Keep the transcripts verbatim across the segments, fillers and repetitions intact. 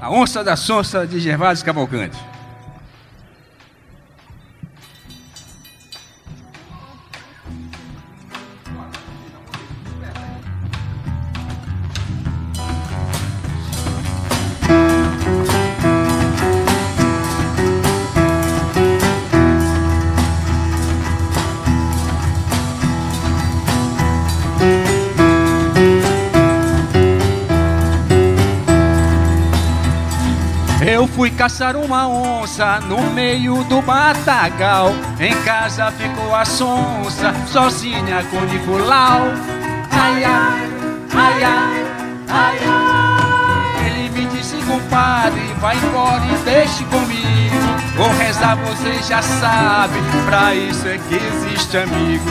A Onça da Sonsa, de Gervásio Cavalcante. Eu fui caçar uma onça no meio do matagal. Em casa ficou a sonsa, sozinha com Nicolau. Ai, ai, ai, ai, ai, ai. Ele me disse, compadre, vai embora e deixe comigo. Vou rezar, você já sabe, pra isso é que existe amigo.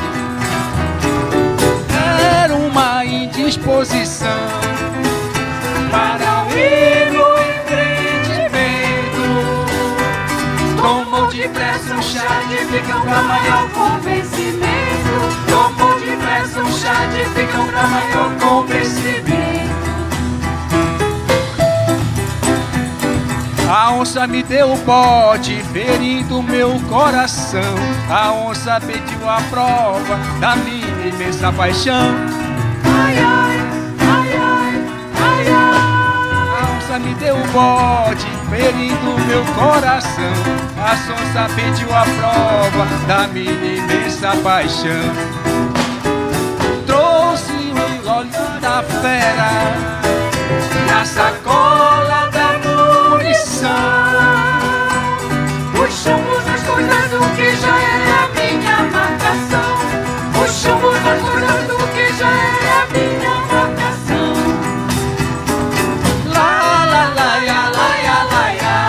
Era uma indisposição para o hino. Tomou depressa um chá de ficam pra maior convencimento. Tomou depressa um chá de ficam pra maior convencimento. A onça me deu o bote, ferindo meu coração. A onça pediu a prova da minha imensa paixão. Ai, ai, ai, ai, ai, ai. A onça me deu o bote, ferindo meu coração. A sonsa pediu a prova da minha imensa paixão. Trouxe o óleo da fera na sacola da munição. Puxamos as coisas do que já era a minha marcação. Puxamos as coisas do que já era a minha marcação. Lá, lá, lá, lá, lá, lá, lá.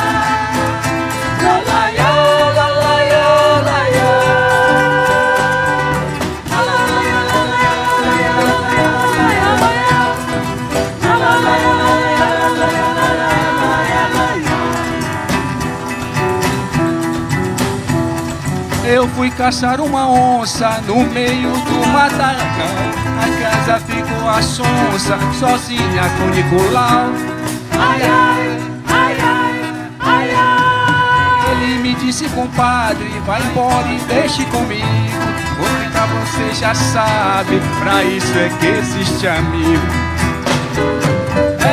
Eu fui caçar uma onça no meio do matagal. A casa ficou a sonsa, sozinha com Nicolau. Ai, ai, ai, ai, ai, ai. Ele me disse, compadre, vai embora e deixe comigo. Porque pra você já sabe, pra isso é que existe amigo.